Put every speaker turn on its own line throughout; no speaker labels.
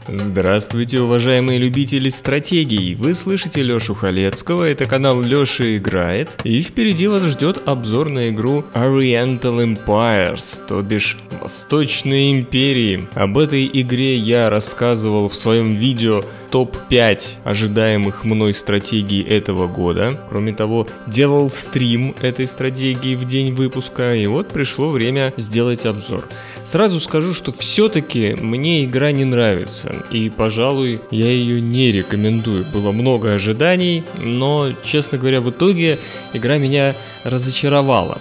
Здравствуйте, уважаемые любители стратегий! Вы слышите Лёшу Халецкого, это канал Лёша Играет, и впереди вас ждет обзор на игру Oriental Empires, то бишь Восточные Империи. Об этой игре я рассказывал в своем видео топ-5 ожидаемых мной стратегий этого года. Кроме того, делал стрим этой стратегии в день выпуска, и вот пришло время сделать обзор. Сразу скажу, что все-таки мне игра не нравится. И, пожалуй, я ее не рекомендую. Было много ожиданий, но, честно говоря, в итоге игра меня разочаровала.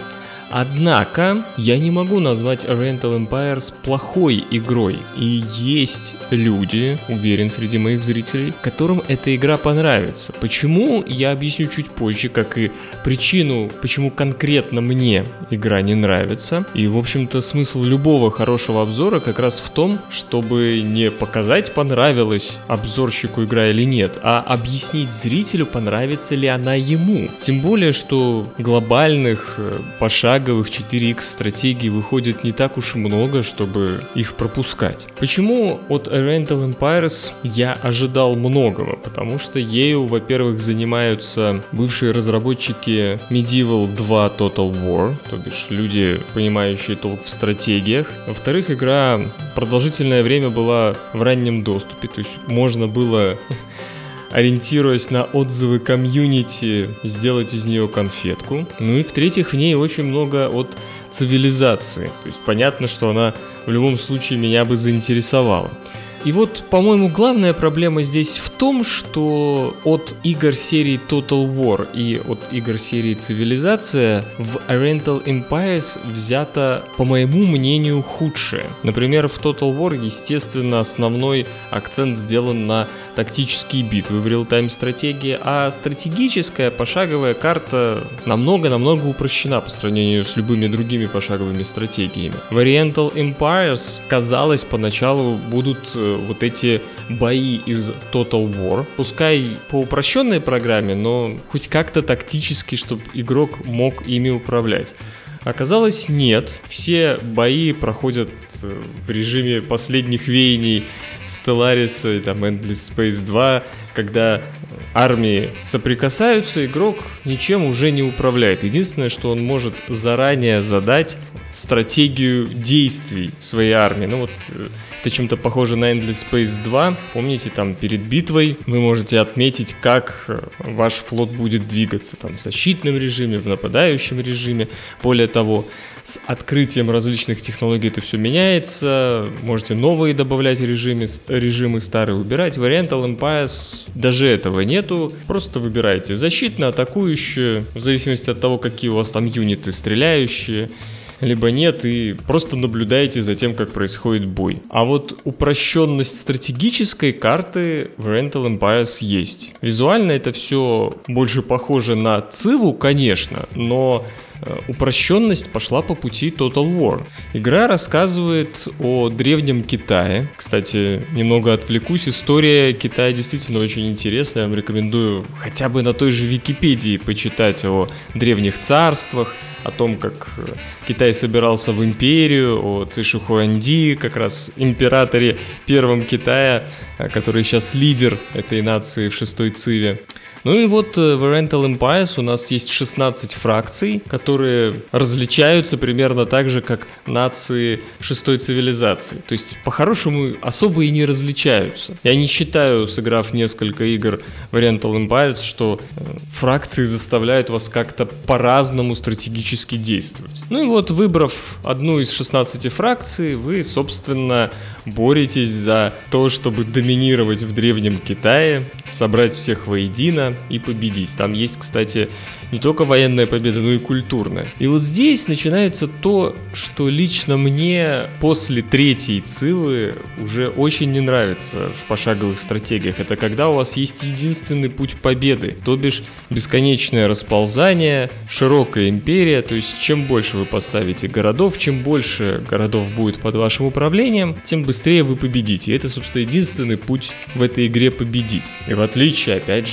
Однако, я не могу назвать Oriental Empires плохой игрой. И есть люди, уверен, среди моих зрителей, которым эта игра понравится. Почему, я объясню чуть позже, как и причину, почему конкретно мне игра не нравится. И, в общем-то, смысл любого хорошего обзора как раз в том, чтобы не показать, понравилась обзорщику игра или нет, а объяснить зрителю, понравится ли она ему. Тем более, что глобальных, пошаговых 4X стратегий выходит не так уж много, чтобы их пропускать. Почему от Oriental Empires я ожидал многого? Потому что ею, во-первых, занимаются бывшие разработчики Medieval 2 Total War, то бишь люди, понимающие толк в стратегиях. Во-вторых, игра продолжительное время была в раннем доступе, то есть можно было, ориентируясь на отзывы комьюнити, сделать из нее конфетку. Ну и в-третьих, в ней очень много от цивилизации. То есть понятно, что она в любом случае меня бы заинтересовала. И вот, по-моему, главная проблема здесь в том, что от игр серии Total War и от игр серии Цивилизация в Oriental Empires взято, по моему мнению, худшее. Например, в Total War, естественно, основной акцент сделан на тактические битвы в реал-тайм стратегии, а стратегическая пошаговая карта намного-намного упрощена по сравнению с любыми другими пошаговыми стратегиями. В Oriental Empires, казалось, поначалу будут вот эти бои из Total War, пускай по упрощенной программе, но хоть как-то тактически, чтобы игрок мог ими управлять. Оказалось, нет. Все бои проходят в режиме последних веяний Stellaris и там Endless Space 2, когда армии соприкасаются, игрок ничем уже не управляет. Единственное, что он может заранее задать стратегию действий своей армии. Ну вот, это чем-то похоже на Endless Space 2. Помните, там перед битвой вы можете отметить, как ваш флот будет двигаться. Там в защитном режиме, в нападающем режиме. Более того, с открытием различных технологий это все меняется. Можете новые добавлять режимы старые убирать. В Oriental Empires даже этого нету. Просто выбирайте защитно, атакующие, в зависимости от того, какие у вас там юниты, стреляющие либо нет, и просто наблюдаете за тем, как происходит бой. А вот упрощенность стратегической карты в Oriental Empires есть. Визуально это все больше похоже на Циву, конечно, но упрощенность пошла по пути Total War. Игра рассказывает о древнем Китае. Кстати, немного отвлекусь. История Китая действительно очень интересная. Я вам рекомендую хотя бы на той же Википедии почитать о древних царствах, о том, как Китай собирался в империю, о Цишихуанди, как раз императоре первом Китая, который сейчас лидер этой нации в 6-й Циве. Ну и вот в Oriental Empires у нас есть 16 фракций, которые различаются примерно так же, как нации в 6-й цивилизации. То есть, по-хорошему, особо и не различаются. Я не считаю, сыграв несколько игр в Oriental Empires, что фракции заставляют вас как-то по-разному стратегически действовать. Ну и вот, выбрав одну из 16 фракций, вы, собственно, боретесь за то, чтобы доминировать в Древнем Китае, собрать всех воедино и победить. Там есть, кстати, не только военная победа, но и культурная. И вот здесь начинается то, что лично мне после 3-й Цивы уже очень не нравится в пошаговых стратегиях. Это когда у вас есть единственный путь победы, то бишь бесконечное расползание, широкая империя. То есть чем больше вы поставите городов, чем больше городов будет под вашим управлением, тем быстрее вы победите. И это, собственно, единственный путь в этой игре победить. И в отличие, опять же, от той же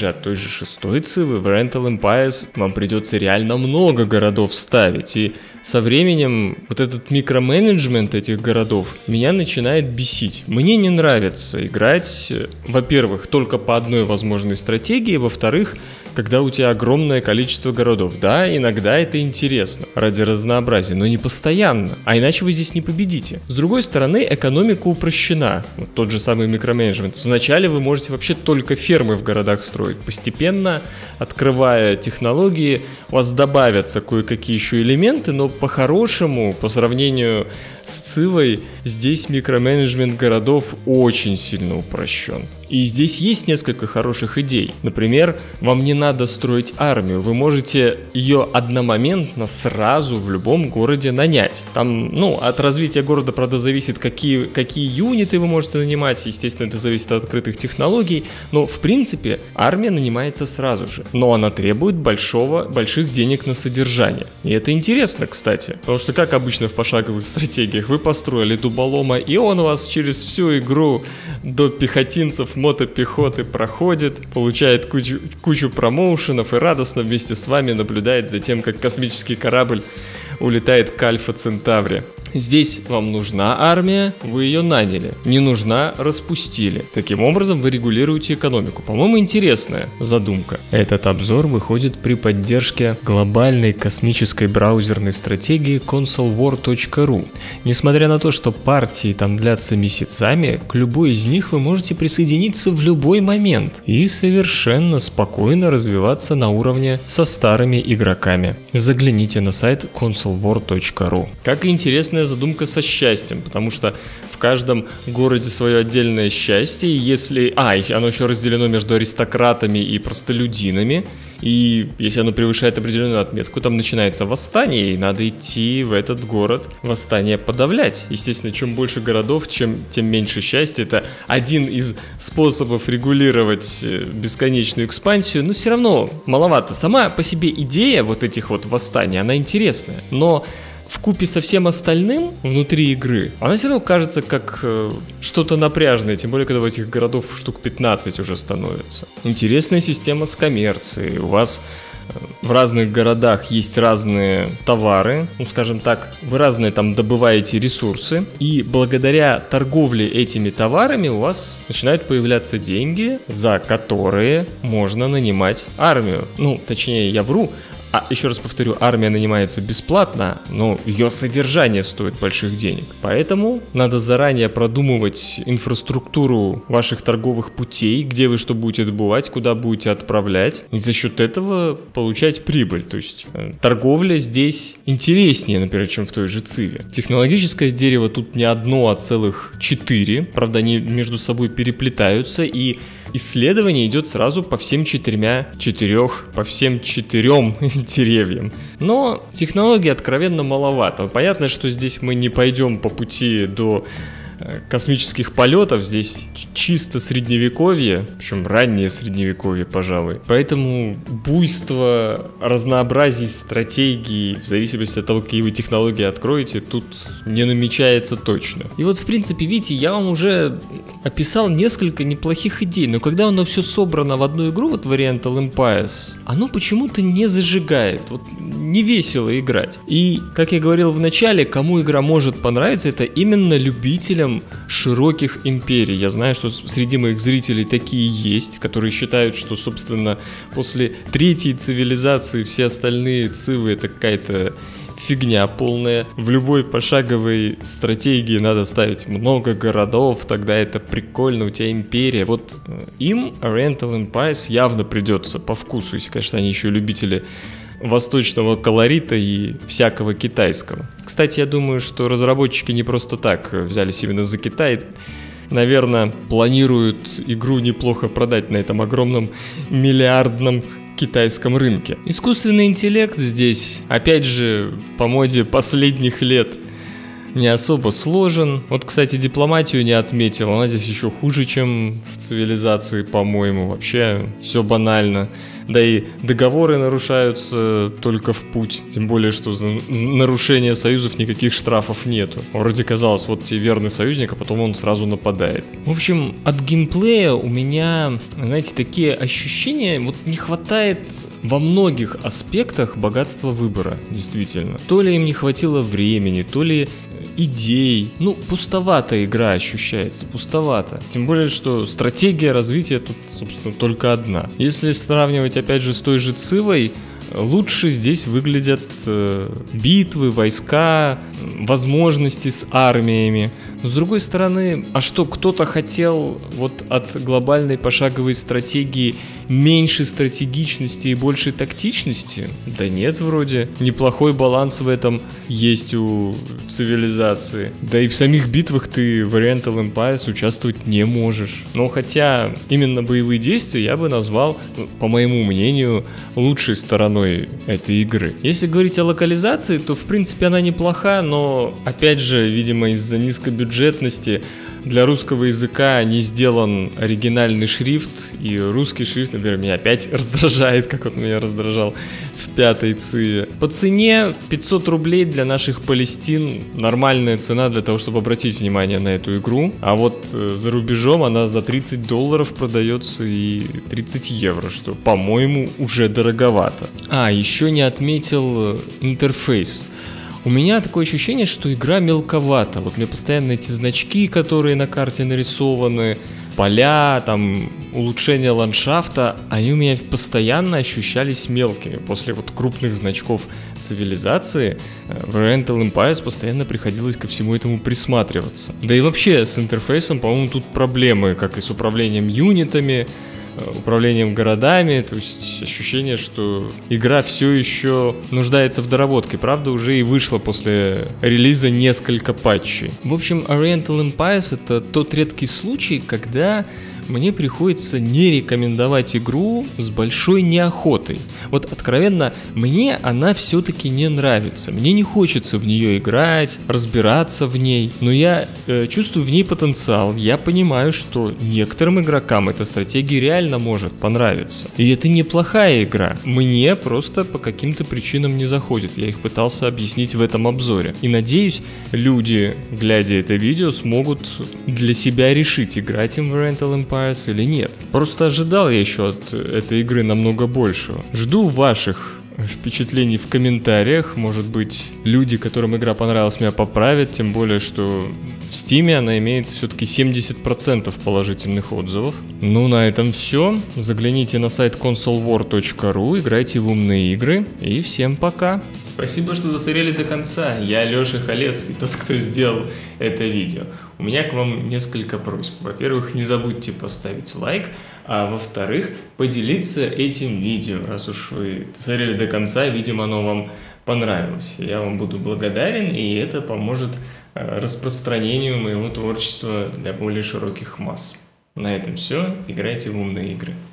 6 цивы в Oriental Empires вам придется реально много городов ставить. И со временем вот этот микроменеджмент этих городов меня начинает бесить. Мне не нравится играть, во-первых, только по одной возможной стратегии, во-вторых, когда у тебя огромное количество городов. Да, иногда это интересно ради разнообразия, но не постоянно, а иначе вы здесь не победите. С другой стороны, экономика упрощена. Вот тот же самый микроменеджмент. Вначале вы можете вообще только фермы в городах строить. Постепенно, открывая технологии, у вас добавятся кое-какие еще элементы, но по-хорошему, по сравнению с Цивой, здесь микроменеджмент городов очень сильно упрощен. И здесь есть несколько хороших идей. Например, вам не надо строить армию, вы можете ее одномоментно сразу в любом городе нанять. Там, от развития города, правда, зависит, какие юниты вы можете нанимать, естественно, это зависит от открытых технологий, но, в принципе, армия нанимается сразу же. Но она требует больших денег на содержание. И это интересно, кстати, потому что, как обычно в пошаговых стратегиях, вы построили дуболома, и он у вас через всю игру до пехотинцев, мотопехоты проходит, получает кучу промоушенов и радостно вместе с вами наблюдает за тем, как космический корабль улетает к Альфа Центавре. Здесь вам нужна армия, вы ее наняли. Не нужна, распустили. Таким образом вы регулируете экономику. По-моему, интересная задумка. Этот обзор выходит при поддержке глобальной космической браузерной стратегии consolewar.ru. Несмотря на то, что партии там длятся месяцами, к любой из них вы можете присоединиться в любой момент и совершенно спокойно развиваться на уровне со старыми игроками. Загляните на сайт consolewar.ru. Как и интересная задумка со счастьем, потому что в каждом городе свое отдельное счастье, и если... оно еще разделено между аристократами и простолюдинами, и если оно превышает определенную отметку, там начинается восстание, и надо идти в этот город восстание подавлять. Естественно, чем больше городов, тем меньше счастья. Это один из способов регулировать бесконечную экспансию, но все равно маловато. Сама по себе идея вот этих вот восстаний, она интересная, но вкупе со всем остальным внутри игры, она все равно кажется как что-то напряжное, тем более, когда в этих городов штук 15 уже становится. Интересная система с коммерцией. У вас в разных городах есть разные товары, скажем так, вы разные там добываете ресурсы, и благодаря торговле этими товарами у вас начинают появляться деньги, за которые можно нанимать армию. Точнее, я вру. Еще раз повторю, армия нанимается бесплатно, но ее содержание стоит больших денег. Поэтому надо заранее продумывать инфраструктуру ваших торговых путей, где вы что будете добывать, куда будете отправлять, и за счет этого получать прибыль. То есть торговля здесь интереснее, например, чем в той же Циве. Технологическое дерево тут не одно, а целых 4. Правда, они между собой переплетаются, и исследование идет сразу по всем 4 деревьям. Но технологий откровенно маловато. Понятно, что здесь мы не пойдем по пути до космических полетов, здесь чисто средневековье, причем раннее средневековье, пожалуй. Поэтому буйство разнообразий стратегий, в зависимости от того, какие вы технологии откроете, тут не намечается точно. И вот, в принципе, видите, я вам уже описал несколько неплохих идей, но когда оно все собрано в одну игру, вот в Oriental Empires, оно почему-то не зажигает, вот не весело играть. И, как я говорил в начале, кому игра может понравиться, это именно любителям широких империй. Я знаю, что среди моих зрителей такие есть, которые считают, что, собственно, после третьей цивилизации все остальные цивы — это какая-то фигня полная. В любой пошаговой стратегии надо ставить много городов, тогда это прикольно, у тебя империя. Вот им Oriental Empires явно придется по вкусу, если, конечно, они еще любители восточного колорита и всякого китайского. Кстати, я думаю, что разработчики не просто так взялись именно за Китай. Наверное, планируют игру неплохо продать на этом огромном миллиардном китайском рынке. Искусственный интеллект здесь, опять же, по моде последних лет, не особо сложен. Вот, кстати, дипломатию не отметил. Она здесь еще хуже, чем в цивилизации, по-моему. Вообще все банально. Да и договоры нарушаются только в путь. Тем более, что за нарушение союзов никаких штрафов нету. Вроде казалось, вот тебе верный союзник, а потом он сразу нападает. В общем, от геймплея у меня, знаете, такие ощущения, вот не хватает во многих аспектах богатства выбора, действительно. То ли им не хватило времени, то ли идей. Ну, пустоватая игра ощущается, пустовато. Тем более, что стратегия развития тут, собственно, только одна. Если сравнивать, опять же, с той же Цивой, лучше здесь выглядят битвы, войска, возможности с армиями. Но с другой стороны, а что, кто-то хотел вот от глобальной пошаговой стратегии меньше стратегичности и больше тактичности? Да нет, вроде. Неплохой баланс в этом есть у цивилизации. Да и в самих битвах ты в Oriental Empires участвовать не можешь. Но хотя именно боевые действия я бы назвал, по моему мнению, лучшей стороной этой игры. Если говорить о локализации, то в принципе она неплоха, но опять же, видимо, из-за низкобюджетности для русского языка не сделан оригинальный шрифт, и русский шрифт, например, меня опять раздражает, как он меня раздражал в пятой Циве. По цене 500 рублей для наших Палестин нормальная цена для того, чтобы обратить внимание на эту игру, а вот за рубежом она за $30 продается и 30 евро, что, по-моему, уже дороговато. А, еще не отметил интерфейс. У меня такое ощущение, что игра мелковата. Вот мне постоянно эти значки, которые на карте нарисованы, поля, там, улучшение ландшафта, они у меня постоянно ощущались мелкими. После вот крупных значков цивилизации в Oriental Empires постоянно приходилось ко всему этому присматриваться. Да и вообще с интерфейсом, по-моему, тут проблемы, как и с управлением юнитами, управлением городами, то есть ощущение, что игра все еще нуждается в доработке. Правда, уже и вышло после релиза несколько патчей. В общем, Oriental Empires — это тот редкий случай, когда мне приходится не рекомендовать игру с большой неохотой. Вот откровенно, мне она все-таки не нравится. Мне не хочется в нее играть, разбираться в ней. Но я чувствую в ней потенциал. Я понимаю, что некоторым игрокам эта стратегия реально может понравиться. И это неплохая игра. Мне просто по каким-то причинам не заходит. Я их пытался объяснить в этом обзоре. И надеюсь, люди, глядя это видео, смогут для себя решить, играть им в Oriental Empires или нет. Просто ожидал я еще от этой игры намного большего. Жду ваших впечатлений в комментариях. Может быть, люди, которым игра понравилась, меня поправят. Тем более, что в Steam она имеет все-таки 70% положительных отзывов. Ну, на этом все. Загляните на сайт consolewar.ru, играйте в умные игры. И всем пока. Спасибо, что досмотрели до конца. Я Леша Халецкий, тот, кто сделал это видео. У меня к вам несколько просьб. Во-первых, не забудьте поставить лайк, а во-вторых, поделиться этим видео. Раз уж вы досмотрели до конца, видимо, оно вам понравилось. Я вам буду благодарен, и это поможет распространению моего творчества для более широких масс. На этом все. Играйте в умные игры.